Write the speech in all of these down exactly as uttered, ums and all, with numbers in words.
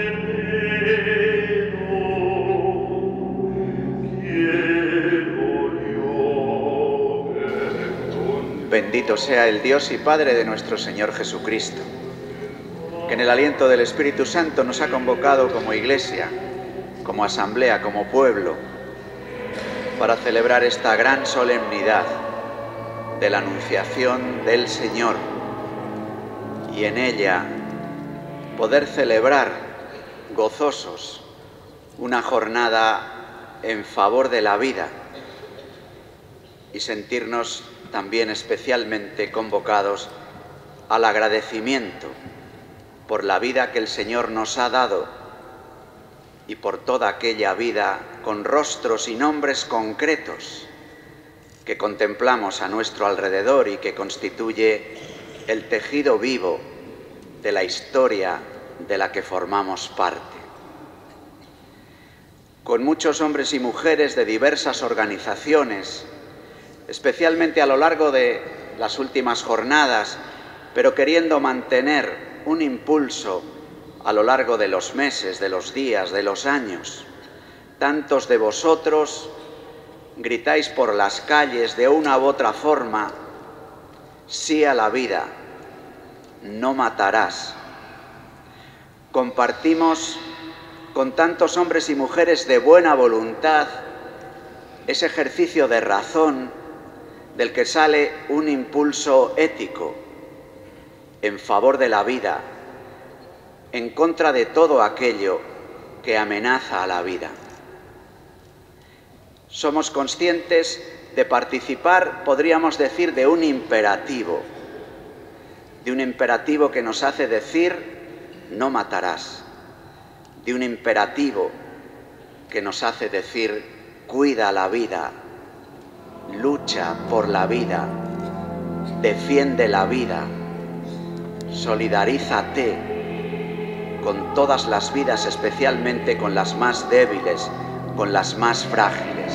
Bendito sea el Dios y Padre de nuestro Señor Jesucristo, que en el aliento del Espíritu Santo nos ha convocado como Iglesia, como asamblea, como pueblo, para celebrar esta gran solemnidad de la Anunciación del Señor y en ella poder celebrar gozosos una jornada en favor de la vida y sentirnos también especialmente convocados al agradecimiento por la vida que el Señor nos ha dado y por toda aquella vida con rostros y nombres concretos que contemplamos a nuestro alrededor y que constituye el tejido vivo de la historia de la que formamos parte. Con muchos hombres y mujeres de diversas organizaciones, especialmente a lo largo de las últimas jornadas, pero queriendo mantener un impulso a lo largo de los meses, de los días, de los años. Tantos de vosotros gritáis por las calles de una u otra forma: sí a la vida, no matarás. Compartimos con tantos hombres y mujeres de buena voluntad ese ejercicio de razón del que sale un impulso ético en favor de la vida, en contra de todo aquello que amenaza a la vida. Somos conscientes de participar, podríamos decir, de un imperativo, de un imperativo que nos hace decir: no matarás, de un imperativo que nos hace decir: cuida la vida, lucha por la vida, defiende la vida, solidarízate con todas las vidas, especialmente con las más débiles, con las más frágiles.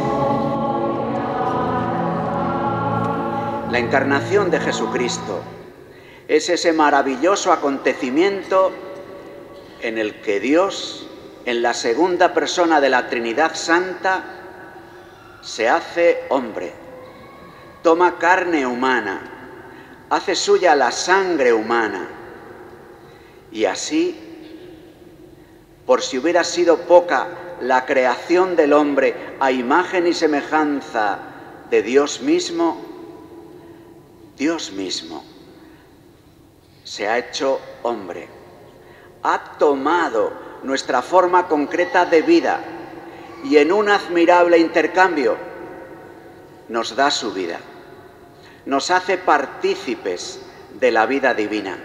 La encarnación de Jesucristo es ese maravilloso acontecimiento en el que Dios, en la segunda persona de la Trinidad Santa, se hace hombre, toma carne humana, hace suya la sangre humana, y así, por si hubiera sido poca la creación del hombre a imagen y semejanza de Dios mismo, Dios mismo se ha hecho hombre, ha tomado nuestra forma concreta de vida y en un admirable intercambio nos da su vida, nos hace partícipes de la vida divina,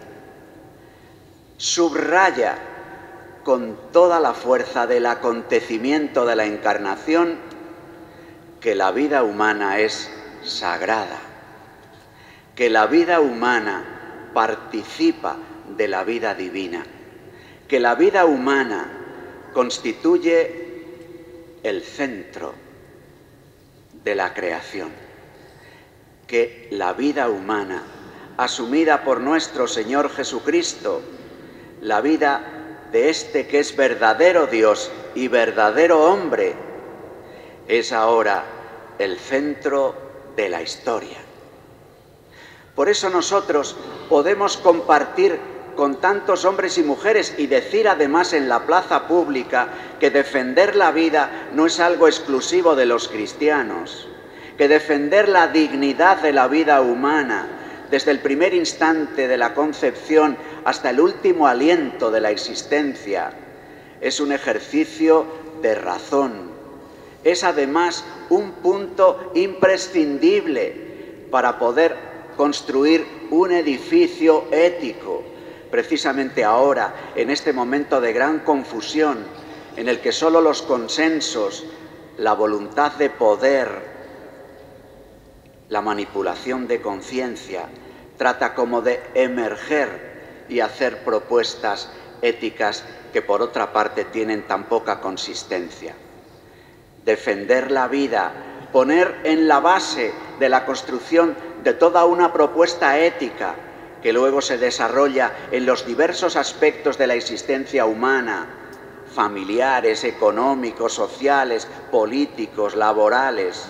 subraya con toda la fuerza del acontecimiento de la encarnación que la vida humana es sagrada, que la vida humana participa de la vida divina, que la vida humana constituye el centro de la creación, que la vida humana, asumida por nuestro Señor Jesucristo, la vida de este que es verdadero Dios y verdadero hombre, es ahora el centro de la historia. Por eso nosotros podemos compartir con tantos hombres y mujeres y decir además en la plaza pública que defender la vida no es algo exclusivo de los cristianos, que defender la dignidad de la vida humana desde el primer instante de la concepción hasta el último aliento de la existencia es un ejercicio de razón. Es además un punto imprescindible para poder construir un edificio ético, precisamente ahora, en este momento de gran confusión, en el que solo los consensos, la voluntad de poder, la manipulación de conciencia, trata como de emerger y hacer propuestas éticas que por otra parte tienen tan poca consistencia. Defender la vida, poner en la base de la construcción de toda una propuesta ética que luego se desarrolla en los diversos aspectos de la existencia humana, familiares, económicos, sociales, políticos, laborales,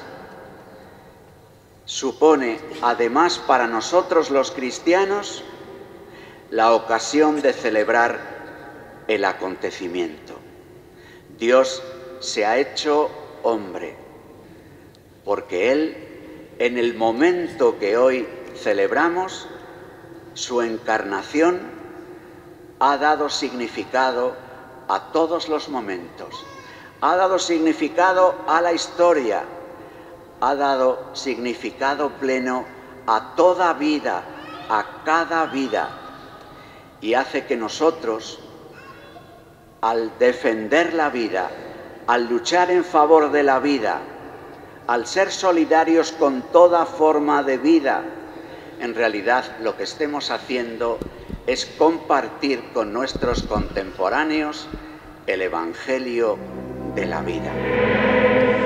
supone además para nosotros los cristianos la ocasión de celebrar el acontecimiento. Dios se ha hecho hombre, porque Él, en el momento que hoy celebramos, su encarnación ha dado significado a todos los momentos, ha dado significado a la historia, ha dado significado pleno a toda vida, a cada vida, y hace que nosotros, al defender la vida, al luchar en favor de la vida, al ser solidarios con toda forma de vida, en realidad lo que estemos haciendo es compartir con nuestros contemporáneos el Evangelio de la vida.